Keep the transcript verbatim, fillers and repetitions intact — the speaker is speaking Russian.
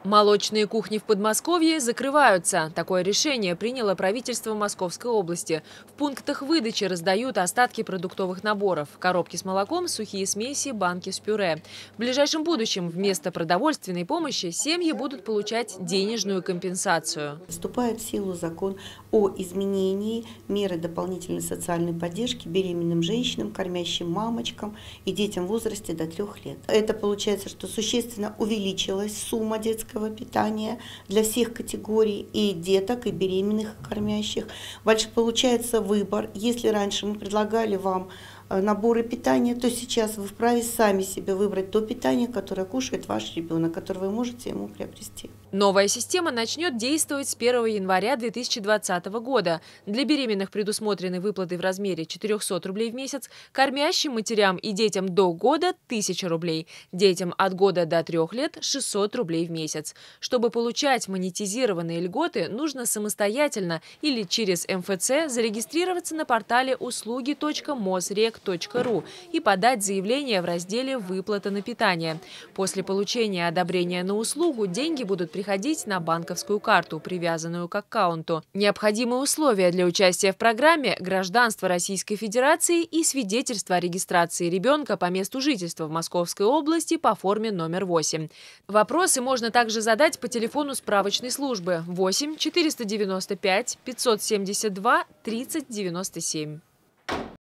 Молочные кухни в Подмосковье закрываются. Такое решение приняло правительство Московской области. В пунктах выдачи раздают остатки продуктовых наборов: коробки с молоком, сухие смеси, банки с пюре. В ближайшем будущем вместо продовольственной помощи семьи будут получать денежную компенсацию. Вступает в силу закон о изменении меры дополнительной социальной поддержки беременным женщинам, кормящим мамочкам и детям в возрасте до трех лет. Это получается, что существенно увеличилась сумма детского питания для всех категорий, и деток, и беременных, и кормящих. Больше получается выбор. Если раньше мы предлагали вам наборы питания, то сейчас вы вправе сами себе выбрать то питание, которое кушает ваш ребенок, которое вы можете ему приобрести. Новая система начнет действовать с первого января две тысячи двадцатого года. Для беременных предусмотрены выплаты в размере четырёхсот рублей в месяц, кормящим матерям и детям до года – тысяча рублей, детям от года до трех лет – шестьсот рублей в месяц. Чтобы получать монетизированные льготы, нужно самостоятельно или через эм эф цэ зарегистрироваться на портале услуги точка мосрек точка ру и подать заявление в разделе «Выплата на питание». После получения одобрения на услугу деньги будут приходить на банковскую карту, привязанную к аккаунту. Необходимые условия для участия в программе – гражданство Российской Федерации и свидетельство о регистрации ребенка по месту жительства в Московской области по форме номер восемь. Вопросы можно также задать по телефону справочной службы восемь четыреста девяносто пять пятьсот семьдесят два тридцать девяносто семь.